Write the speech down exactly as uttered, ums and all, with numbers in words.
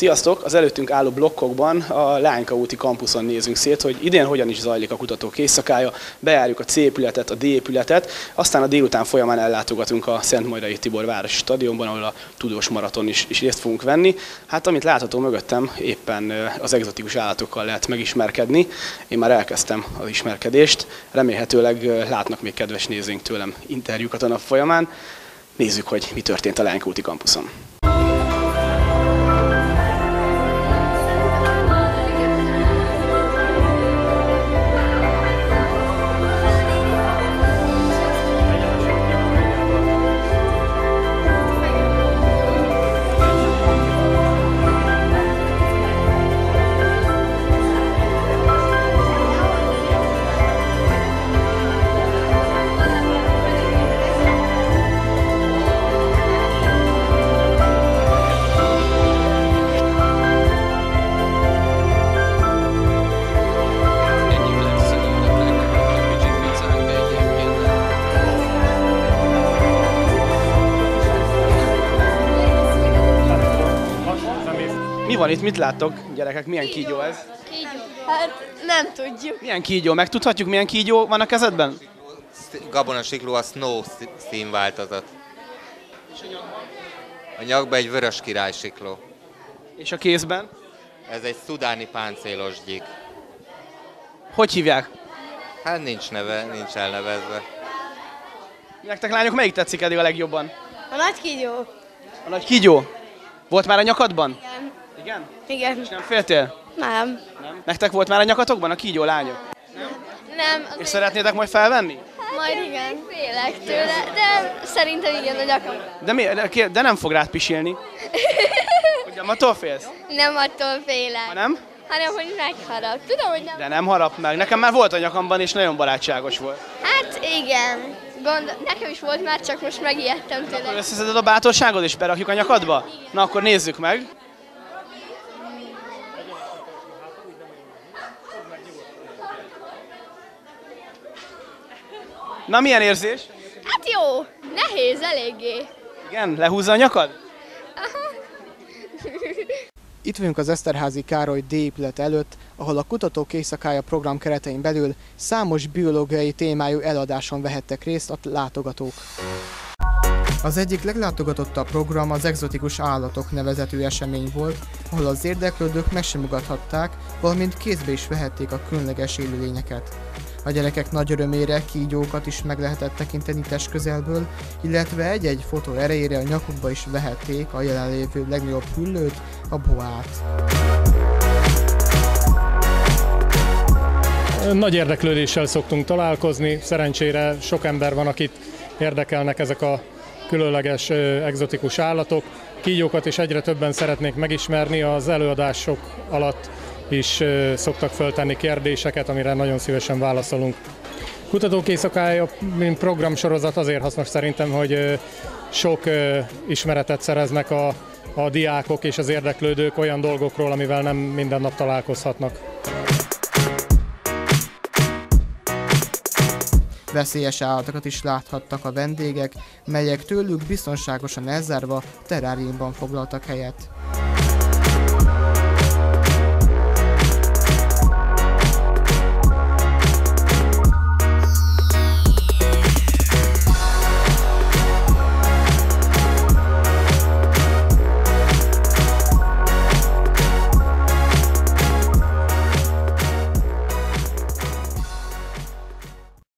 Sziasztok! Az előttünk álló blokkokban a Lányka úti kampuszon nézünk szét, hogy idén hogyan is zajlik a kutatók éjszakája, bejárjuk a C épületet, a D épületet, aztán a délután folyamán ellátogatunk a Szentmajrai Tibor városi stadionban, ahol a tudós maraton is, is részt fogunk venni. Hát amit látható mögöttem, éppen az egzotikus állatokkal lehet megismerkedni. Én már elkezdtem az ismerkedést, remélhetőleg látnak még kedves nézőink tőlem interjúkat a nap folyamán. Nézzük, hogy mi történt a Lányka úti kampuszon. Mi van itt? Mit láttok, gyerekek? Milyen kígyó ez? Kígyó. Hát nem tudjuk. Milyen kígyó? Megtudhatjuk, milyen kígyó van a kezedben? Gabonasikló a Snow színváltozat. A nyakban egy vörös királysikló. És a kézben? Ez egy szudáni páncélos gyík. Hogy hívják? Hát nincs neve, nincs elnevezve. Nektek lányok melyik tetszik eddig a legjobban? A nagy kígyó. A nagy kígyó? Volt már a nyakadban? Igen. Igen? Igen. És nem féltél? Nem. Nem. Nektek volt már a nyakatokban a kígyó, lányok? Nem. És szeretnétek majd felvenni? Majd igen. Félek tőle, de szerintem igen a nyakam. De, mi, de, de nem fog rád pisilni. Ugyan attól félsz? Nem attól félek. Ha nem? Hanem, hogy megharap. Tudom, hogy nem. De nem harap meg. Nekem már volt a nyakamban, és nagyon barátságos volt. Hát igen. Gond... Nekem is volt már, csak most megijedtem Akkor tőle. összeszeded a bátorságod, és berakjuk a nyakadba? Na akkor nézzük meg. Na, milyen érzés? Hát jó. Nehéz eléggé. Igen, lehúzza a nyakad? Itt vagyunk az Eszterházy Károly D épület előtt, ahol a Kutatók Éjszakája program keretein belül számos biológiai témájú eladáson vehettek részt a látogatók. Az egyik leglátogatottabb program az Egzotikus Állatok nevezetű esemény volt, ahol az érdeklődők megsimogathatták, valamint kézbe is vehették a különleges élőlényeket. A gyerekek nagy örömére kígyókat is meg lehetett tekinteni testközelből, illetve egy-egy fotó erejére a nyakukba is vehették a jelenlévő legnagyobb hüllőt, a boát. Nagy érdeklődéssel szoktunk találkozni, szerencsére sok ember van, akit érdekelnek ezek a különleges, egzotikus állatok. Kígyókat is egyre többen szeretnék megismerni, az előadások alatt is szoktak föltenni kérdéseket, amire nagyon szívesen válaszolunk. Kutatók Éjszakája, mint programsorozat azért hasznos szerintem, hogy sok ismeretet szereznek a, a diákok és az érdeklődők olyan dolgokról, amivel nem minden nap találkozhatnak. Veszélyes állatokat is láthattak a vendégek, melyek tőlük biztonságosan elzárva terráriumban foglaltak helyet.